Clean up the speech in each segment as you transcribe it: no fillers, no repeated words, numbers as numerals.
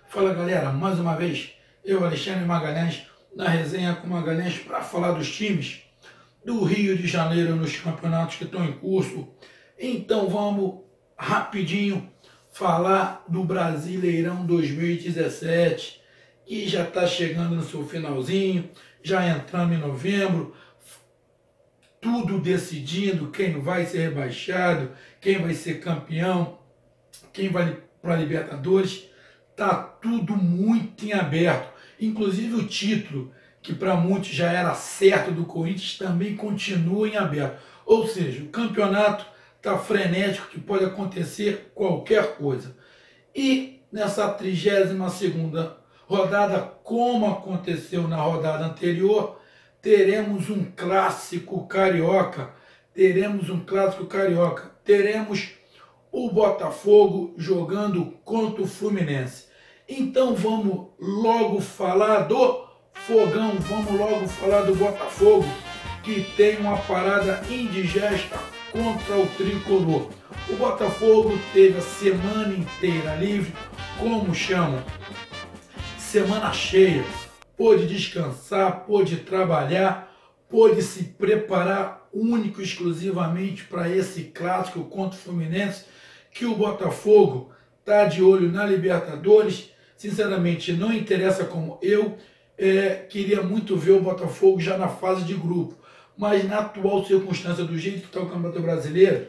Fala galera, mais uma vez, eu, Alexandre Magalhães, na resenha com Magalhães para falar dos times do Rio de Janeiro nos campeonatos que estão em curso. Então vamos rapidinho falar do Brasileirão 2017, que já está chegando no seu finalzinho, já entrando em novembro, tudo decidindo quem vai ser rebaixado, quem vai ser campeão, quem vai para a Libertadores. Está tudo muito em aberto. Inclusive o título, que para muitos já era certo do Corinthians, também continua em aberto. Ou seja, o campeonato está frenético, que pode acontecer qualquer coisa. E nessa 32ª rodada, como aconteceu na rodada anterior, teremos um clássico carioca. Teremos o Botafogo jogando contra o Fluminense. Então vamos logo falar do Fogão, vamos logo falar do Botafogo, que tem uma parada indigesta contra o Tricolor. O Botafogo teve a semana inteira livre, como chamam, semana cheia, pôde descansar, pôde trabalhar, pôde se preparar único e exclusivamente para esse clássico contra o Fluminense, que o Botafogo está de olho na Libertadores. Sinceramente, não interessa como eu queria muito ver o Botafogo já na fase de grupo, mas na atual circunstância, do jeito que está o Campeonato Brasileiro,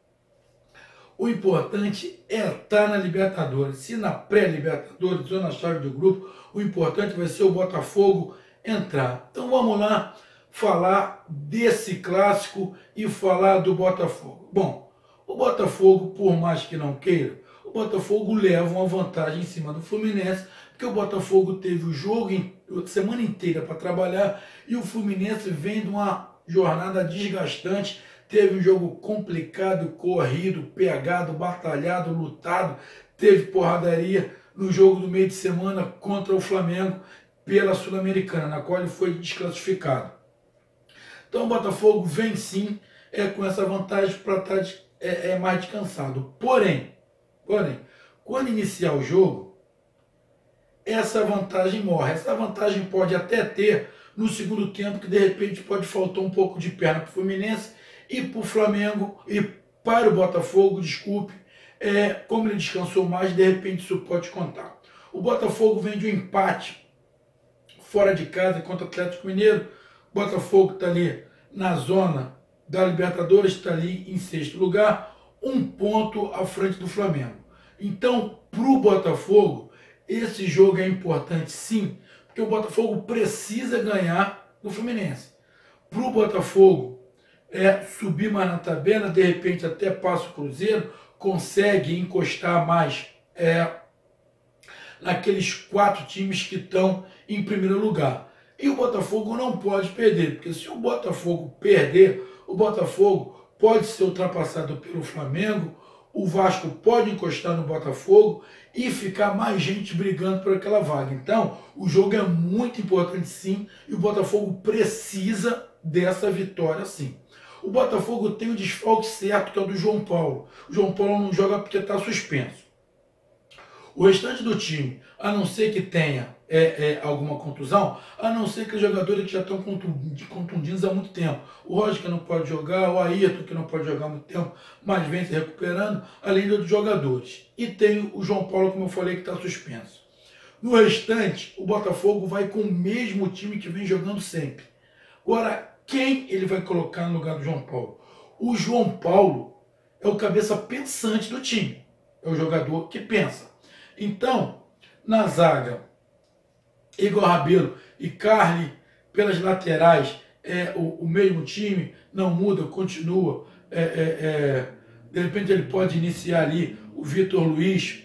o importante é estar na Libertadores. Se na pré-Libertadores ou na chave do grupo, o importante vai ser o Botafogo entrar. Então vamos lá falar desse clássico e falar do Botafogo. Bom, o Botafogo, por mais que não queira, o Botafogo leva uma vantagem em cima do Fluminense, porque o Botafogo teve o jogo a semana inteira para trabalhar e o Fluminense vem de uma jornada desgastante, teve um jogo complicado, corrido, pegado, batalhado, lutado, teve porradaria no jogo do meio de semana contra o Flamengo pela Sul-Americana, na qual ele foi desclassificado. Então o Botafogo vem sim com essa vantagem para estar mais descansado. Porém, quando iniciar o jogo, essa vantagem morre. Essa vantagem pode até ter no segundo tempo, que de repente pode faltar um pouco de perna para o Fluminense e para o Flamengo, e para o Botafogo, desculpe, como ele descansou mais, de repente isso pode contar. O Botafogo vem de um empate fora de casa contra o Atlético Mineiro. O Botafogo está ali na zona da Libertadores, está ali em 6º lugar, 1 ponto à frente do Flamengo. Então, para o Botafogo, esse jogo é importante sim, porque o Botafogo precisa ganhar do Fluminense. Para o Botafogo subir mais na tabela, de repente até passa o Cruzeiro, consegue encostar mais naqueles 4 times que estão em primeiro lugar. E o Botafogo não pode perder, porque se o Botafogo perder, o Botafogo pode ser ultrapassado pelo Flamengo, o Vasco pode encostar no Botafogo e ficar mais gente brigando por aquela vaga. Então, o jogo é muito importante sim, e o Botafogo precisa dessa vitória sim. O Botafogo tem o desfalque certo, que é o do João Paulo. O João Paulo não joga porque está suspenso. O restante do time, a não ser que tenha alguma contusão, a não ser que os jogadores que já estão contundidos há muito tempo. O Roger, que não pode jogar, o Ayrton, que não pode jogar há muito tempo, mas vem se recuperando, além de outros jogadores. E tem o João Paulo, como eu falei, que está suspenso. No restante, o Botafogo vai com o mesmo time que vem jogando sempre. Agora, quem ele vai colocar no lugar do João Paulo? O João Paulo é o cabeça pensante do time. É o jogador que pensa. Então, na zaga, Igor Rabelo e Carly, pelas laterais, o mesmo time, não muda, continua. De repente ele pode iniciar ali o Vitor Luiz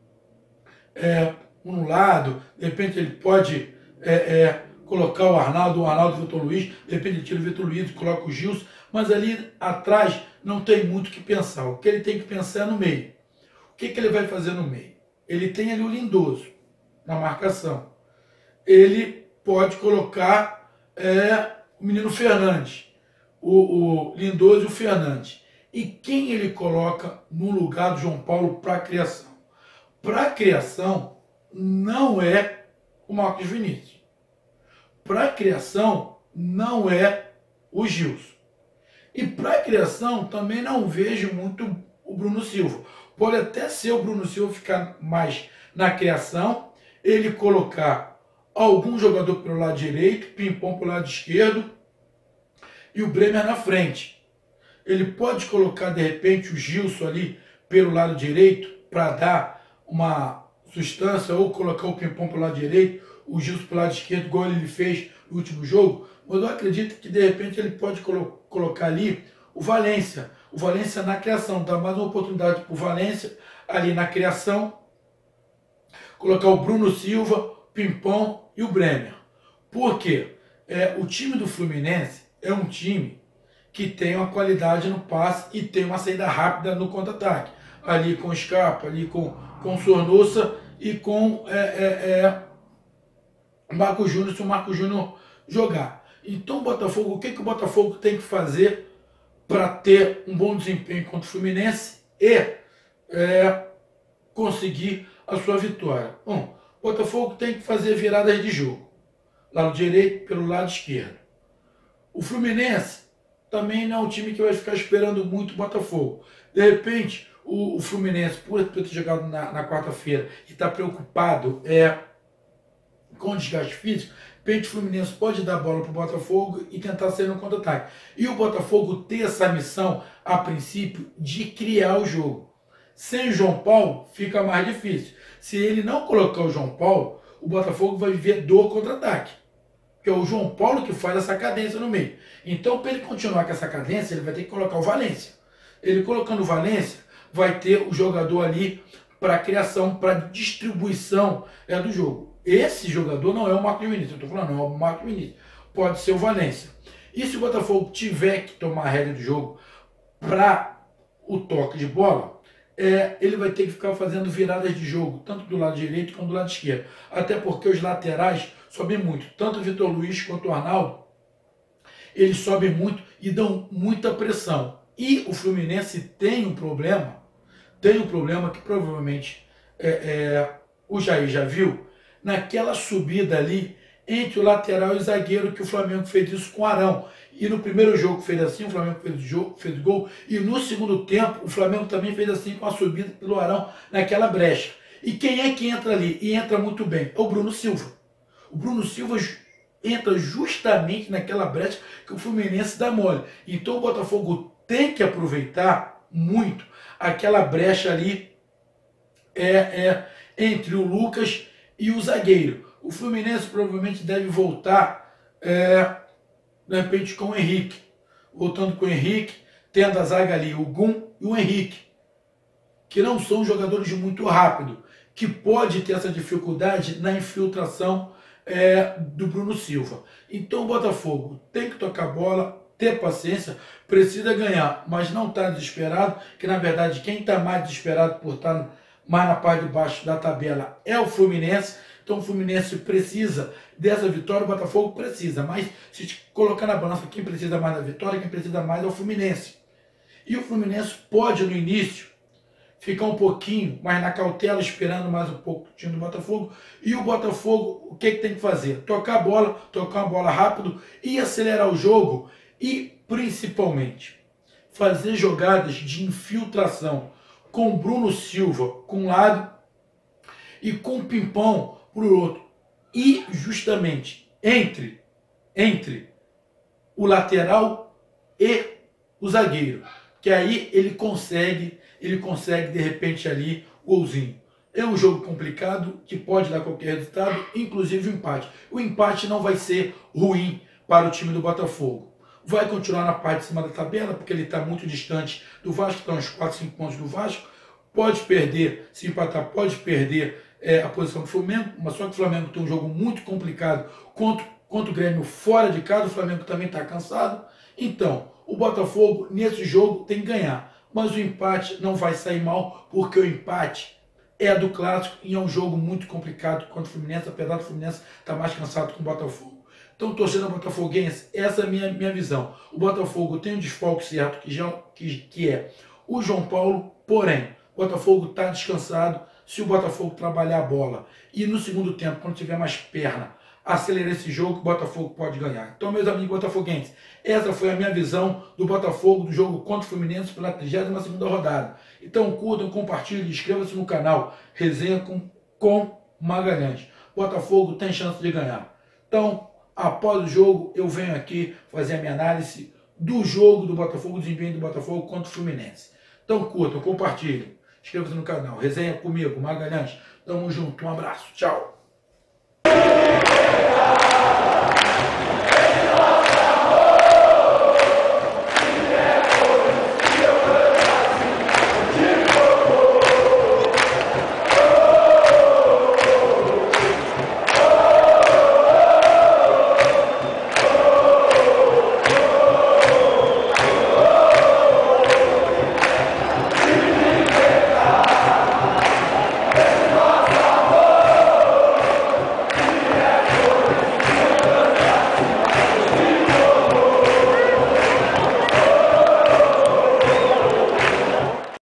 um lado, de repente ele pode colocar o Arnaldo e o Vitor Luiz, de repente ele tira o Vitor Luiz e coloca o Gilson, mas ali atrás não tem muito o que pensar. O que ele tem que pensar é no meio. O que ele vai fazer no meio? Ele tem ali o Lindoso na marcação. Ele pode colocar o menino Fernandes, o Lindoso e o Fernandes. E quem ele coloca no lugar do João Paulo para a criação? Para a criação, não é o Marcos Vinícius. Para a criação, não é o Gilson. E para a criação, também não vejo muito o Bruno Silva. Pode até ser o Bruno Silva ficar mais na criação, ele colocar algum jogador pelo lado direito, Pimpão pelo lado esquerdo e o Bremer na frente. Ele pode colocar, de repente, o Gilson ali pelo lado direito para dar uma sustância, ou colocar o Pimpão pelo lado direito, o Gilson pelo lado esquerdo, igual ele fez no último jogo. Mas eu acredito que, de repente, ele pode colocar ali o Valência. O Valência na criação, dar mais uma oportunidade para o Valência ali na criação. Colocar o Bruno Silva, Pimpão e o Bremer. Por quê? O time do Fluminense é um time que tem uma qualidade no passe e tem uma saída rápida no contra-ataque. Ali com o Scarpa, ali com o Sornosa e com o Marco Júnior, se o Marco Júnior jogar. Então, o Botafogo, o que o Botafogo tem que fazer para ter um bom desempenho contra o Fluminense e conseguir a sua vitória? Bom, o Botafogo tem que fazer viradas de jogo. Lado direito pelo lado esquerdo. O Fluminense também não é um time que vai ficar esperando muito o Botafogo. De repente, o Fluminense, por ter jogado na quarta-feira e está preocupado com o desgaste físico, de repente o Fluminense pode dar a bola para o Botafogo e tentar sair no contra-ataque. E o Botafogo ter essa missão, a princípio, de criar o jogo. Sem o João Paulo, fica mais difícil. Se ele não colocar o João Paulo, o Botafogo vai viver do contra-ataque. Que é o João Paulo que faz essa cadência no meio. Então, para ele continuar com essa cadência, ele vai ter que colocar o Valência. Ele colocando o Valência, vai ter o jogador ali para criação, para distribuição do jogo. Esse jogador não é o Marcos Vinícius, eu estou falando, não é o Marcos Vinícius. Pode ser o Valência. E se o Botafogo tiver que tomar a rédea do jogo para o toque de bola, ele vai ter que ficar fazendo viradas de jogo, tanto do lado direito quanto do lado esquerdo. Até porque os laterais sobem muito. Tanto o Vitor Luiz quanto o Arnaldo, eles sobem muito e dão muita pressão. E o Fluminense tem um problema que provavelmente o Jair já viu, naquela subida ali entre o lateral e o zagueiro, que o Flamengo fez isso com o Arão. E no primeiro jogo fez assim, o Flamengo fez gol. E no segundo tempo, o Flamengo também fez assim com a subida pelo Arão naquela brecha. E quem é que entra ali? E entra muito bem. É o Bruno Silva. O Bruno Silva entra justamente naquela brecha que o Fluminense dá mole. Então o Botafogo tem que aproveitar muito aquela brecha ali entre o Lucas e o zagueiro. O Fluminense provavelmente deve voltar de repente com o Henrique. Voltando com o Henrique, tendo a zaga ali, o Gum e o Henrique, que não são jogadores muito rápido, que pode ter essa dificuldade na infiltração do Bruno Silva. Então o Botafogo tem que tocar bola, ter paciência, precisa ganhar, mas não está desesperado, que na verdade quem está mais desesperado por estar mais na parte de baixo da tabela é o Fluminense. Então o Fluminense precisa dessa vitória, o Botafogo precisa, mas se colocar na balança quem precisa mais da vitória, quem precisa mais é o Fluminense. E o Fluminense pode no início ficar um pouquinho mais na cautela, esperando mais um pouco o time do Botafogo. E o Botafogo, o que tem que fazer? Tocar a bola rápido e acelerar o jogo. E, principalmente, fazer jogadas de infiltração com o Bruno Silva com um lado e com o Pimpão para o outro. E, justamente, entre o lateral e o zagueiro. Que aí ele consegue de repente ali o golzinho. É um jogo complicado que pode dar qualquer resultado, inclusive o empate. O empate não vai ser ruim para o time do Botafogo. Vai continuar na parte de cima da tabela, porque ele está muito distante do Vasco, está uns 4, 5 pontos do Vasco. Pode perder, se empatar, pode perder a posição do Flamengo, mas só que o Flamengo tem um jogo muito complicado contra o Grêmio fora de casa, o Flamengo também está cansado. Então, o Botafogo, nesse jogo, tem que ganhar. Mas o empate não vai sair mal, porque o empate é do clássico e é um jogo muito complicado contra o Fluminense, apesar do Fluminense estar mais cansado que o Botafogo. Então, torcida botafoguense, essa é a minha visão. O Botafogo tem um desfalque certo, que é o João Paulo, porém, o Botafogo está descansado, se o Botafogo trabalhar a bola e no segundo tempo, quando tiver mais perna, acelerar esse jogo, o Botafogo pode ganhar. Então, meus amigos botafoguenses, essa foi a minha visão do Botafogo, do jogo contra o Fluminense pela 32ª rodada. Então, curtam, compartilhem, inscrevam-se no canal Resenha com Magalhães. Botafogo tem chance de ganhar. Então, após o jogo, eu venho aqui fazer a minha análise do jogo do Botafogo, do desempenho do Botafogo contra o Fluminense. Então, curtam, compartilhem, inscrevam-se no canal Resenha comigo, Magalhães. Tamo junto, um abraço, tchau.